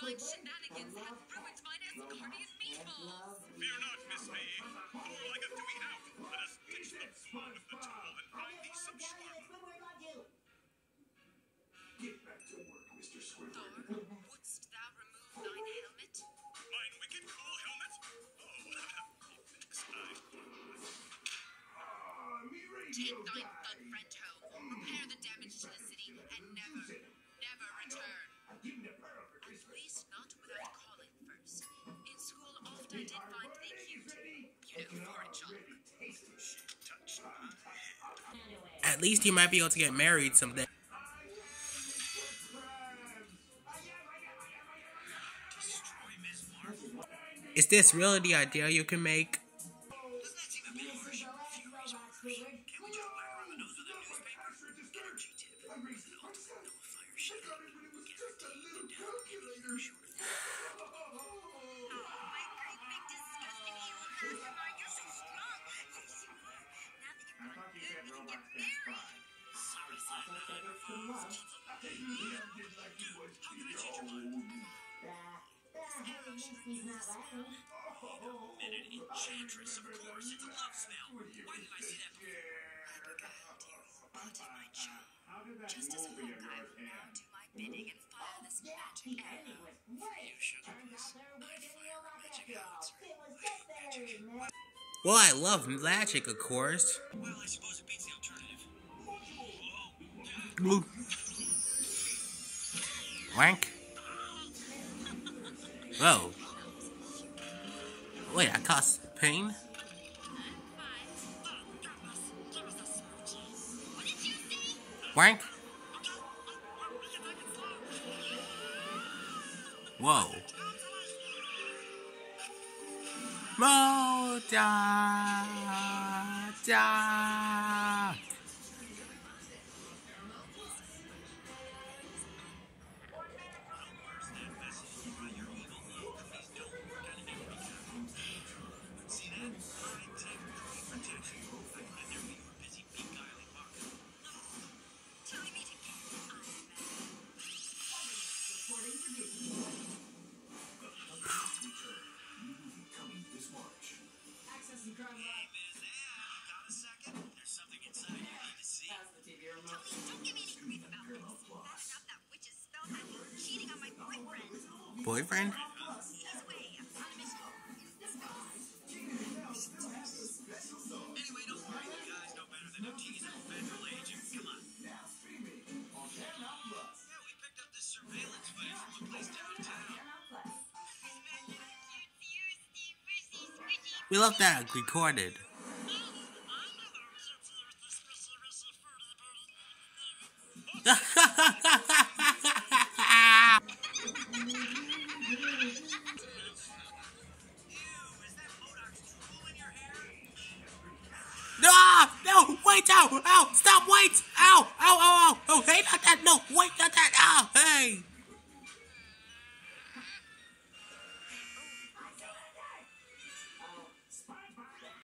online shenanigans have ruined mine Asgardian meatballs. Fear not, Miss A. All I got to eat out. Let us ditch the food of the tool and find thee some shawarma. Get back to work, Mr. Squidward. Thor, wouldst thou remove thine helmet? Mine wicked cool helmet? Take thine thug friend home, repair the damage to the city, and never return. At least not without calling first. In school, oft I did find thee cute. You know, for a child. At least he might be able to get married someday. Is this really the idea you can make? Enchantress, of course. It's a love spell. Why didn't I see that before? Part of my job. Just as Hawkeye will now do my bidding and fire this magic arrow. You sugarless. I'd fire a magic howitzer. Well, I love magic, of course. Well, I suppose it beats the alternative. Blue. Wank. Whoa. Wait, that caused pain? Wank. Whoa. Moja. Boyfriend? Anyway, don't worry. You guys know better than to tease a federal agent. Come on. Yeah, we picked up this surveillance footage from a place downtown. We left that recorded.